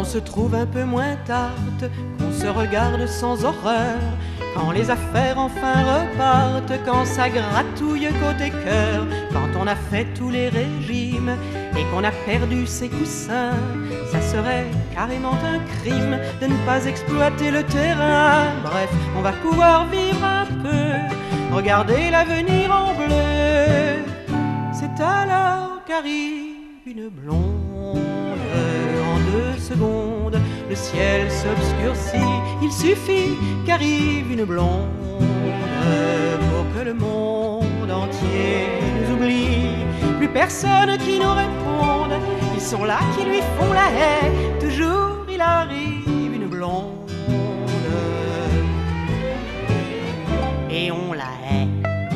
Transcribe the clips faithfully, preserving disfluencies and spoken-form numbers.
se trouve un peu moins tarte, qu'on se regarde sans horreur, quand les affaires enfin repartent, quand ça gratouille côté cœur, quand on a fait tous les régimes et qu'on a perdu ses coussins, ça serait carrément un crime de ne pas exploiter le terrain. Bref, on va pouvoir vivre un peu, regarder l'avenir en bleu. C'est alors qu'arrive une blonde. En deux secondes, le ciel s'obscurcit. Il suffit qu'arrive une blonde pour que le monde entier nous oublie. Plus personne qui nous réponde. Ils sont là qui lui font la haie. Toujours il arrive une blonde et on la hait.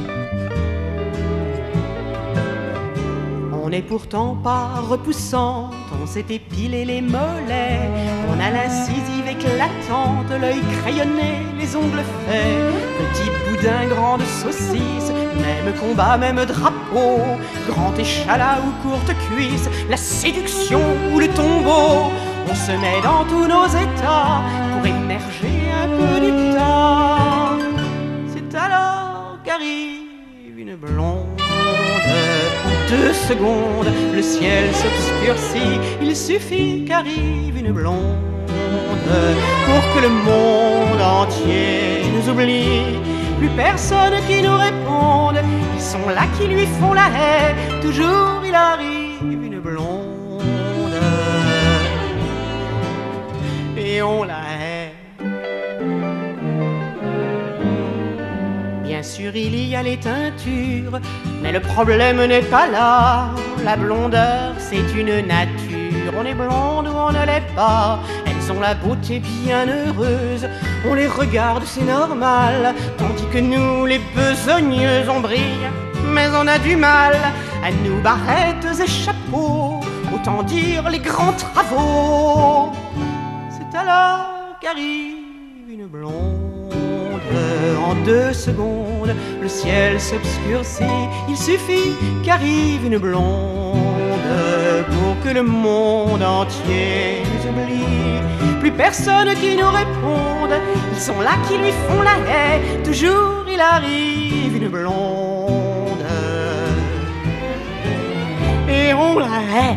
On n'est pourtant pas repoussante, on s'est épilé les mollets, on a l'incisive éclatante, l'œil crayonné, les ongles faits, petit boudin, grande saucisse, même combat, même drapeau, grand échalas ou courte cuisse, la séduction ou le tombeau, on se met dans tous nos états pour émerger un peu du tas. C'est alors qu'arrive une blonde. En deux secondes, le ciel s'obscurcit. Il suffit qu'arrive une blonde pour que le monde entier nous oublie. Plus personne qui nous réponde. Ils sont là qui lui font la haie. Toujours il arrive une blonde et on la hait. Bien sûr il y a les teintures, mais le problème n'est pas là. La blondeur c'est une nature. On est blonde ou on ne l'est pas. Elles ont la beauté bien heureuse. On les regarde, c'est normal. Tandis que nous les besogneuses on brille, mais on a du mal. À nous barrettes et chapeaux, autant dire les grands travaux. C'est alors qu'arrive une blonde. En deux secondes, le ciel s'obscurcit. Il suffit qu'arrive une blonde pour que le monde entier nous oublie. Plus personne qui nous réponde. Ils sont là qui lui font la haie. Toujours il arrive une blonde et on la hait.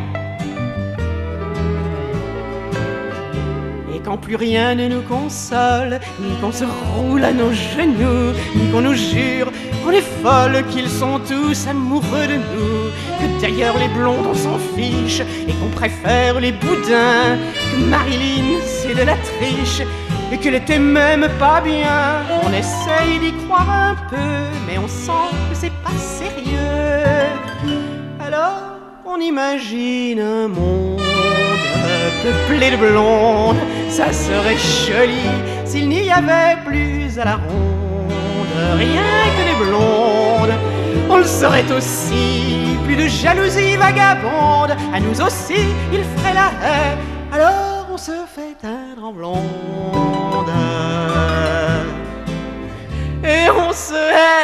Quand plus rien ne nous console, ni qu'on se roule à nos genoux, ni qu'on nous jure qu'on est folle, qu'ils sont tous amoureux de nous, que d'ailleurs les blondes on s'en fiche, et qu'on préfère les boudins, que Marilyn c'est de la triche, et qu'elle était même pas bien. On essaye d'y croire un peu, mais on sent que c'est pas sérieux. Alors on imagine un monde peuplé de blondes. Ça serait joli s'il n'y avait plus à la ronde rien que des blondes. On le saurait aussi, plus de jalousie vagabonde. À nous aussi il ferait la haie. Alors on se fait teindre en blonde et on se hait.